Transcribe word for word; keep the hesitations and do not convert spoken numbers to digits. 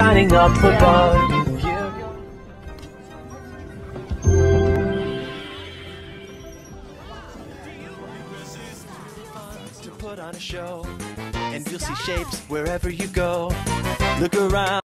shining up above. To put on a show, and you'll see shapes wherever you go. Look around.